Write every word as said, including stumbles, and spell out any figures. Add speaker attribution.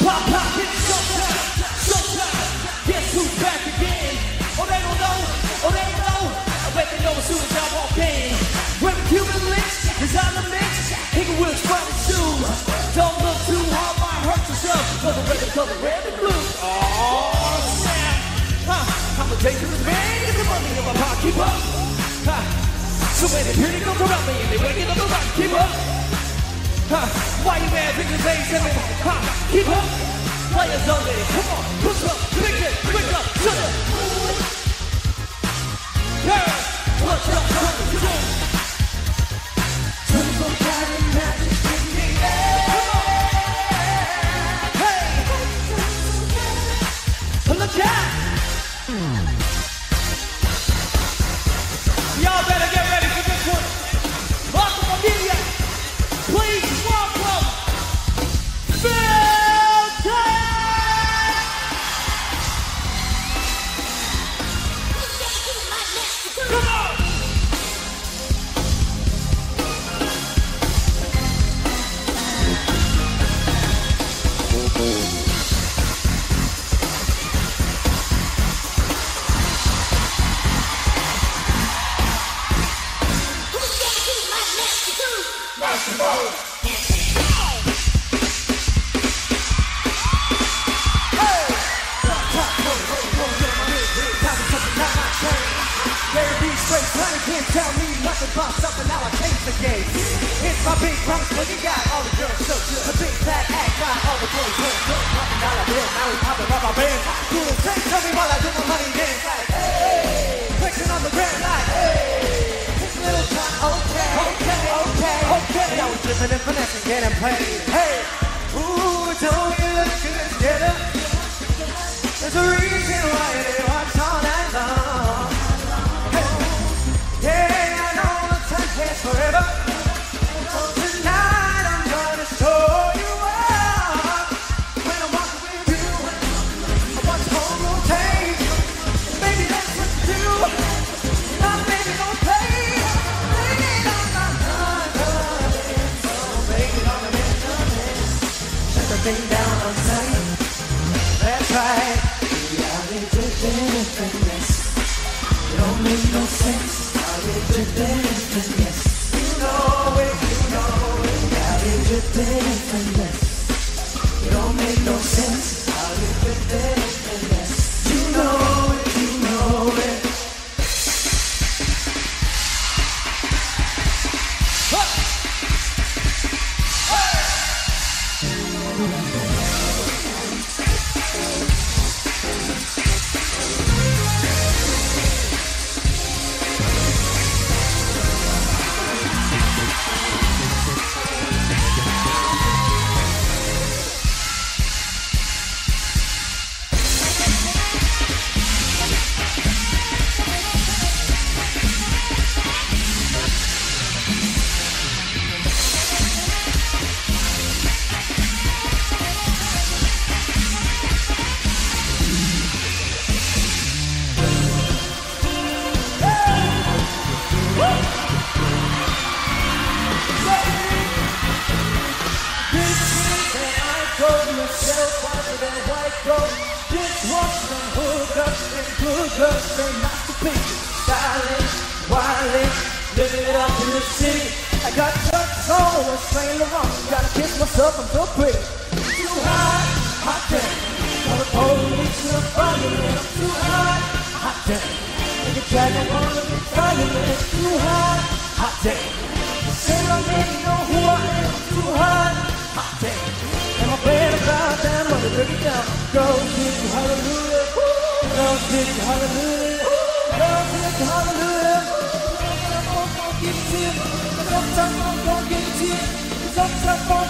Speaker 1: Pop, pop, it's showtime, showtime. Guess who's back again? Oh, they don't know, oh, they don't know. I bet they know as soon as I walk in. Wearing Cuban links, designer mix, Hickey Wills, Friday shoes. Don't look too hard, might hurt yourself. Cause I'm ready to color red and blue. Oh, snap. Huh, I'm a dangerous man, get the money in my pocket, keep up. Huh, so many pretty girls around me and they waking up around, keep up. Huh, why you mad, because they ain't seven? Huh, keep up. Players only, come on, push up, pick it, quick up, shut up. Yeah, what's up, come on, come on. twenty-four karat magic in the air. Come on. Hey, look out. Y'all better get ready for this one. Kapamilya, please welcome Phil Tayag. Come on. Can't tell me nothing about something, now I change the game. It's my big promise, but you got all the girls so good. The big fat act, got all the boys so good. Nothing dollar bill, now we popping up our band. Doing things, tell me while I do my money dance. Like, hey, flexing on the ground like, hey, it's a little time, okay, okay, okay, okay. Now we're dripping and finessing, getting paid. Hey, ooh, don't you look good together? There's a reason why they watch all night long. Yeah, I know the time lasts forever. So tonight I'm gonna show you up. When I'm walking with you, I watch the whole rotate. Baby, that's what you do. Now, baby, don't play. Lay it on my heart, so make it on the minute. Shut the thing down on sight. That's right. We are drifting in finesse. It don't make no sense. We're drifting in finesse. You know it, you know it. Yeah, we're drifting in finesse. It don't make no sense. How we're drifting in finesse. You know it, you know it. Huh. Hey. I got touch soul and Saint Laurent. Gotta kiss myself, I'm so pretty. Too hot, hot damn. Call the police and I'm fireman. I'm too hot, hot damn. And you try to wanna be fireman. Too hot, hot damn. You say I already know who I am. Too hot, hot damn. And my band about down, wanna break it down. Go sing hallelujah. Go sing hallelujah. Go sing hallelujah. Sometimes I'm gonna get it to you. Sometimes I'm